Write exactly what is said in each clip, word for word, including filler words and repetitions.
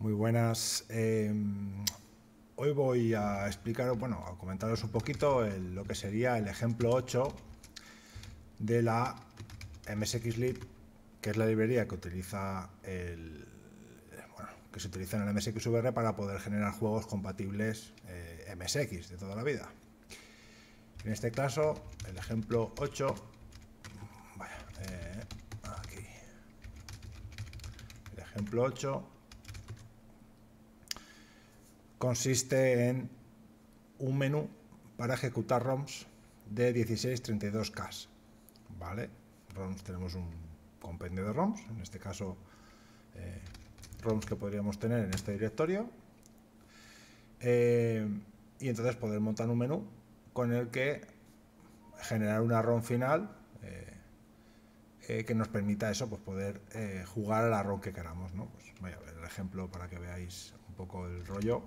Muy buenas. Eh, hoy voy a explicaros, bueno, a comentaros un poquito el, lo que sería el ejemplo ocho de la MSXlib, que es la librería que utiliza el, bueno, que se utiliza en el M S X V R para poder generar juegos compatibles eh, M S X de toda la vida. En este caso, el ejemplo ocho, vaya, eh, aquí, el ejemplo ocho consiste en un menú para ejecutar ROMs de dieciséis treinta y dos K. ¿Vale? ROMs, tenemos un compendio de ROMs, en este caso eh, ROMs que podríamos tener en este directorio, eh, y entonces poder montar un menú con el que generar una ROM final eh, eh, que nos permita eso, pues poder eh, jugar a la ROM que queramos, ¿no? Pues voy a ver el ejemplo para que veáis un poco el rollo.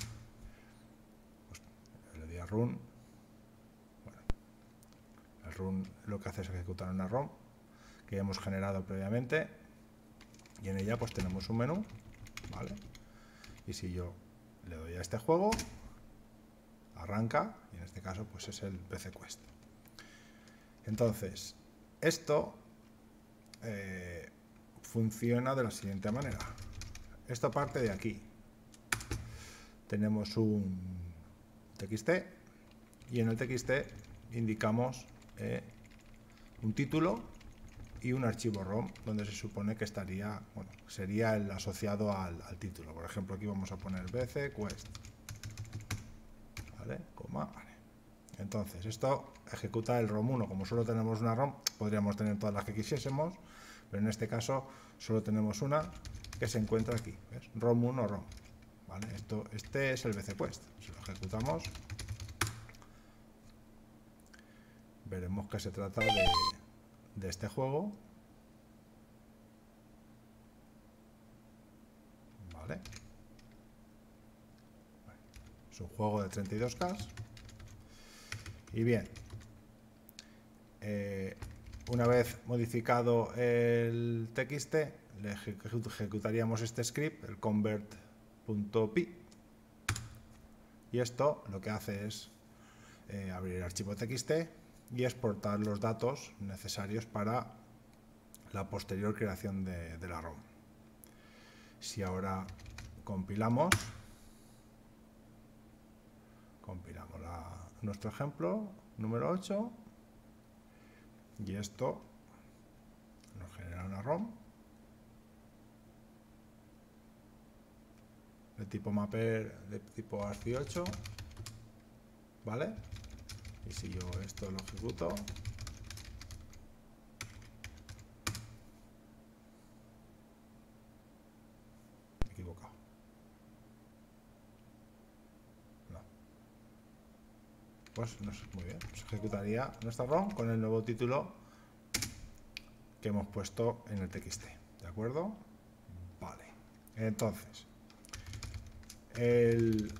Pues le doy a run. Bueno, el run lo que hace es ejecutar una ROM que ya hemos generado previamente, y en ella pues tenemos un menú, ¿vale? Y si yo le doy a este juego, arranca, y en este caso pues es el P C Quest. Entonces, esto eh, funciona de la siguiente manera. Esto parte de aquí. Tenemos un T X T y en el T X T indicamos eh, un título y un archivo ROM donde se supone que estaría, bueno, sería el asociado al, al título. Por ejemplo, aquí vamos a poner P C Quest, ¿vale? Coma, vale. Entonces, esto ejecuta el ROM uno. Como solo tenemos una ROM, podríamos tener todas las que quisiésemos, pero en este caso solo tenemos una que se encuentra aquí, ¿ves? ROM uno, ROM. ¿Vale? Esto, este es el P C Quest. Si lo ejecutamos, veremos que se trata de, de este juego. ¿Vale? Es un juego de treinta y dos K. Y bien, eh, una vez modificado el T X T, le ejecutaríamos este script, el convert.py, y esto lo que hace es eh, abrir el archivo T X T y exportar los datos necesarios para la posterior creación de, de la ROM. Si ahora compilamos, compilamos la, nuestro ejemplo número ocho, y esto nos genera una ROM de tipo mapper, de tipo A R C I ocho, ¿vale? Y si yo esto lo ejecuto, me he equivocado. No. Pues no sé, muy bien. Se ejecutaría nuestra ROM con el nuevo título que hemos puesto en el T X T. ¿De acuerdo? Vale. Entonces, el,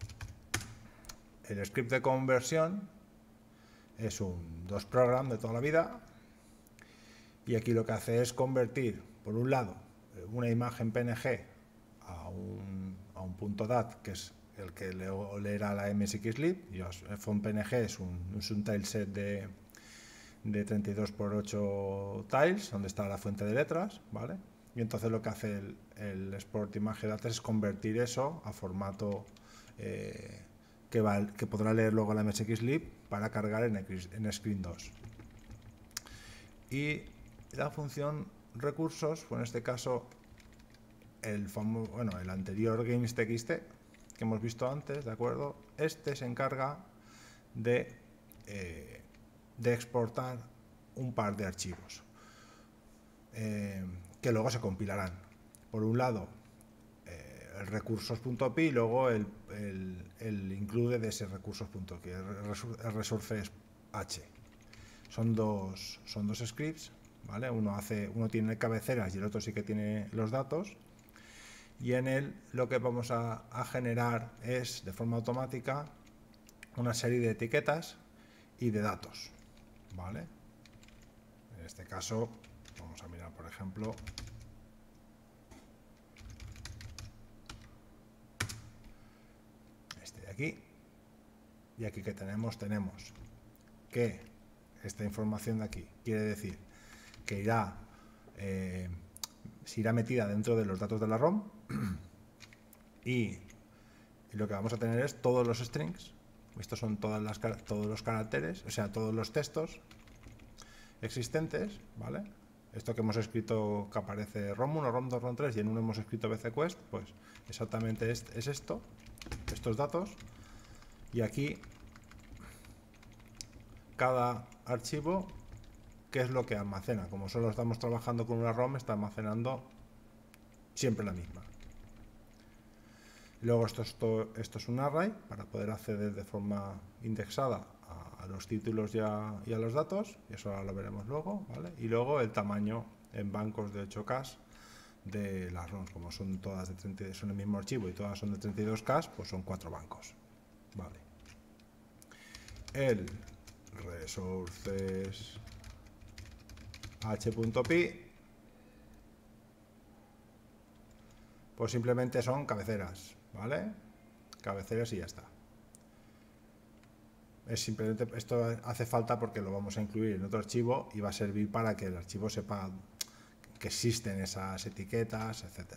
el script de conversión es un dos program de toda la vida, y aquí lo que hace es convertir, por un lado, una imagen P N G a un, a un punto .dat, que es el que leerá la MSXlib. FontPNG es un, es un tileset de, de treinta y dos por ocho tiles, donde está la fuente de letras, ¿vale? Y entonces lo que hace el, el export image data es convertir eso a formato eh, que, va, que podrá leer luego la MSXlib para cargar en, en screen dos. Y la función recursos, pues en este caso el, famoso, bueno, el anterior games.txt que hemos visto antes, ¿de acuerdo? Este se encarga de, eh, de exportar un par de archivos eh, que luego se compilarán. Por un lado, eh, el recursos.py y luego el, el, el include de ese recursos.py, el resources h. Son dos, son dos scripts, ¿vale? Uno, hace, uno tiene cabeceras y el otro sí que tiene los datos. Y en él lo que vamos a, a generar es, de forma automática, una serie de etiquetas y de datos, ¿vale? En este caso, vamos a mirar, por ejemplo, aquí. Y aquí que tenemos, tenemos que esta información de aquí quiere decir que irá, eh, se irá metida dentro de los datos de la ROM y lo que vamos a tener es todos los strings. Estos son todas las, todos los caracteres, o sea, todos los textos existentes, ¿vale? Esto que hemos escrito que aparece ROM uno, ROM dos, ROM tres y en uno hemos escrito bcquest, pues exactamente es, es esto, estos datos. Y aquí cada archivo, ¿qué es lo que almacena? Como solo estamos trabajando con una ROM, está almacenando siempre la misma. Luego esto, esto, esto es un array para poder acceder de forma indexada a, a los títulos y a, y a los datos, y eso ahora lo veremos luego, ¿vale? Y luego el tamaño en bancos de ocho K de las ROMs, como son todas de treinta, son el mismo archivo y todas son de treinta y dos K, pues son cuatro bancos, ¿vale? El resources h.py pues simplemente son cabeceras, ¿vale? Cabeceras y ya está. Es simplemente, esto hace falta porque lo vamos a incluir en otro archivo y va a servir para que el archivo sepa que existen esas etiquetas, etcétera.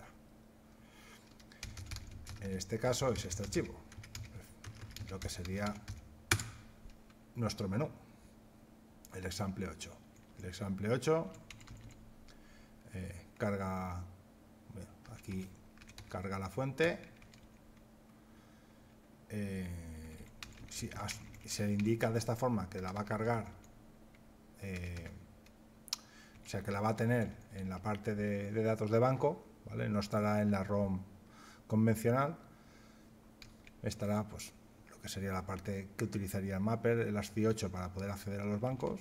En este caso es este archivo, lo que sería nuestro menú, el example ocho. El example ocho eh, carga, bueno, aquí carga la fuente, eh, si, as, se indica de esta forma que la va a cargar, eh, o sea que la va a tener en la parte de, de datos de banco, ¿vale? No estará en la ROM convencional, estará pues lo que sería la parte que utilizaría el mapper, el A S C I I ocho para poder acceder a los bancos.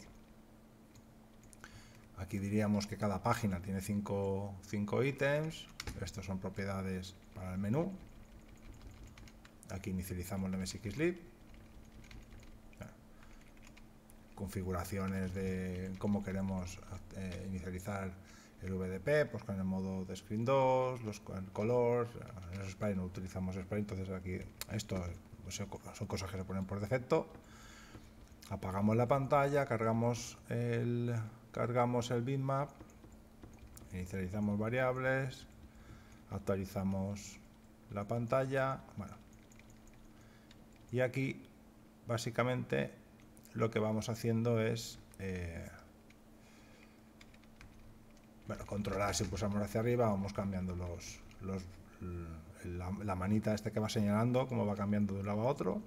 Aquí diríamos que cada página tiene cinco ítems. Estos son propiedades para el menú. Aquí inicializamos el msxlib. Bueno, configuraciones de cómo queremos eh, inicializar el V D P, pues con el modo de Screen dos, los el color. En los Sprite no utilizamos Sprite, entonces aquí esto pues, son cosas que se ponen por defecto. Apagamos la pantalla, cargamos el cargamos el bitmap, inicializamos variables, actualizamos la pantalla, bueno, y aquí básicamente lo que vamos haciendo es eh, bueno, controlar. Si pulsamos hacia arriba vamos cambiando los, los la, la manita este que va señalando cómo va cambiando de un lado a otro,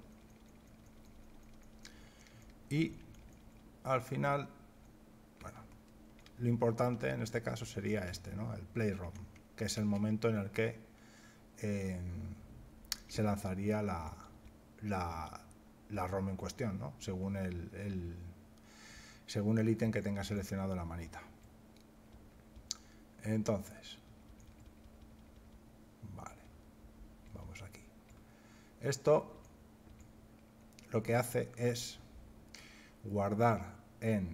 y al final, bueno, lo importante en este caso sería este, ¿no? El play ROM, que es el momento en el que eh, se lanzaría la, la, la ROM en cuestión, ¿no? Según el, el según el ítem que tenga seleccionado la manita. Entonces, vale, vamos aquí. Esto lo que hace es guardar en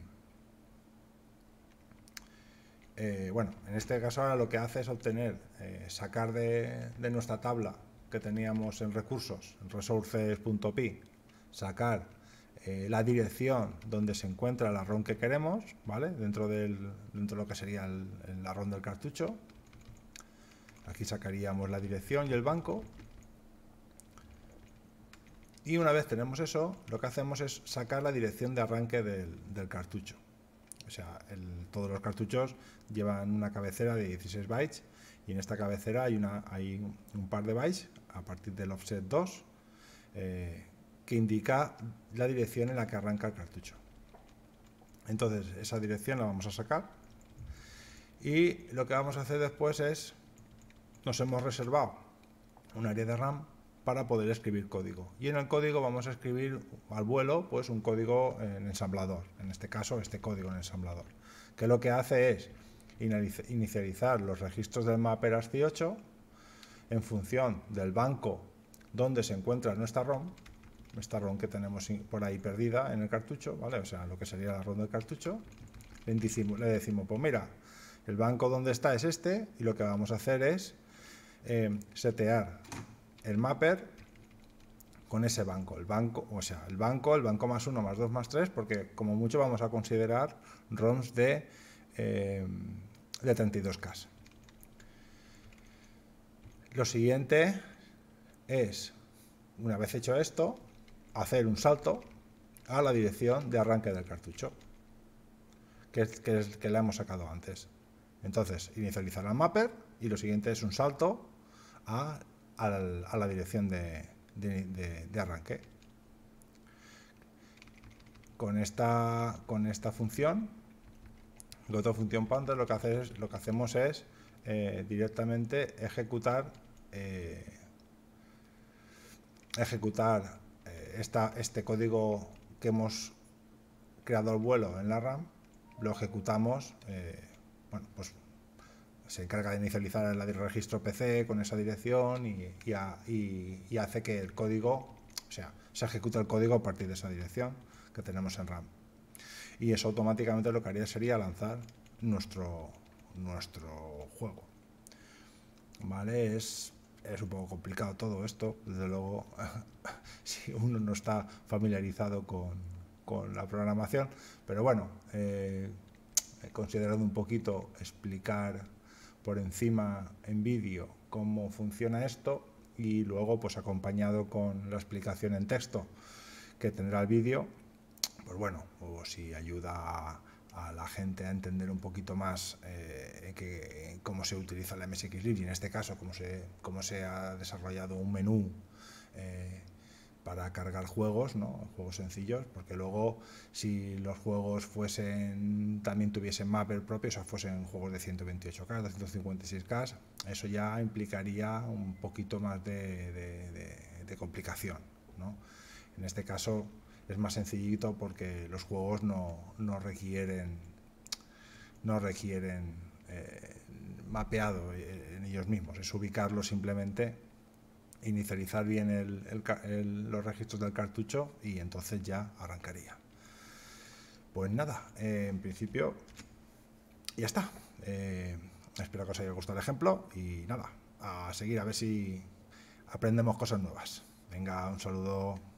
eh, bueno, en este caso ahora lo que hace es obtener, eh, sacar de, de nuestra tabla que teníamos en recursos, en resources.py, sacar eh, la dirección donde se encuentra la ROM que queremos, ¿vale? Dentro, del, dentro de lo que sería el, el, la ROM del cartucho. Aquí sacaríamos la dirección y el banco. Y una vez tenemos eso, lo que hacemos es sacar la dirección de arranque del, del cartucho. O sea, el, todos los cartuchos llevan una cabecera de dieciséis bytes y en esta cabecera hay, una, hay un par de bytes a partir del offset dos eh, que indica la dirección en la que arranca el cartucho. Entonces, esa dirección la vamos a sacar y lo que vamos a hacer después es, nos hemos reservado un área de RAM para poder escribir código, y en el código vamos a escribir al vuelo pues un código en ensamblador, en este caso este código en ensamblador, que lo que hace es inicializar los registros del mapper A S C I I ocho en función del banco donde se encuentra nuestra ROM, esta ROM que tenemos por ahí perdida en el cartucho, ¿vale? O sea, lo que sería la ROM del cartucho. Le decimos, le decimos pues mira, el banco donde está es este, y lo que vamos a hacer es eh, setear el mapper con ese banco. El banco, o sea, el banco, el banco más uno, más dos, más tres, porque como mucho vamos a considerar ROMs de, eh, de treinta y dos K. Lo siguiente es, una vez hecho esto, hacer un salto a la dirección de arranque del cartucho, que es que, es, que la hemos sacado antes. Entonces, inicializar al mapper y lo siguiente es un salto a, a, la, a la dirección de, de, de, de arranque. Con esta, con esta función, GoToFunctionPointer, lo que, hace es, lo que hacemos es eh, directamente ejecutar eh, ejecutar eh, esta, este código que hemos creado al vuelo en la RAM, lo ejecutamos, eh, bueno, pues se encarga de inicializar el registro P C con esa dirección y, y, a, y, y hace que el código, o sea, se ejecuta el código a partir de esa dirección que tenemos en RAM. Y eso automáticamente lo que haría sería lanzar nuestro, nuestro juego. ¿Vale? Es, es un poco complicado todo esto, desde luego, si uno no está familiarizado con, con la programación, pero bueno, eh, he considerado un poquito explicar por encima en vídeo cómo funciona esto y luego pues acompañado con la explicación en texto que tendrá el vídeo, pues bueno, o si ayuda a, a la gente a entender un poquito más eh, que, cómo se utiliza la M S X Lib y en este caso cómo se, cómo se ha desarrollado un menú eh, para cargar juegos, ¿no? Juegos sencillos, porque luego si los juegos fuesen también tuviesen mapper propio, o sea, fuesen juegos de ciento veintiocho K, de ciento cincuenta y seis K, eso ya implicaría un poquito más de, de, de, de complicación, ¿no? En este caso es más sencillito porque los juegos no, no requieren no requieren eh, mapeado en ellos mismos, es ubicarlo simplemente, inicializar bien el, el, el, los registros del cartucho y entonces ya arrancaría. Pues nada, eh, en principio ya está. Eh, espero que os haya gustado el ejemplo y nada, a seguir a ver si aprendemos cosas nuevas. Venga, un saludo.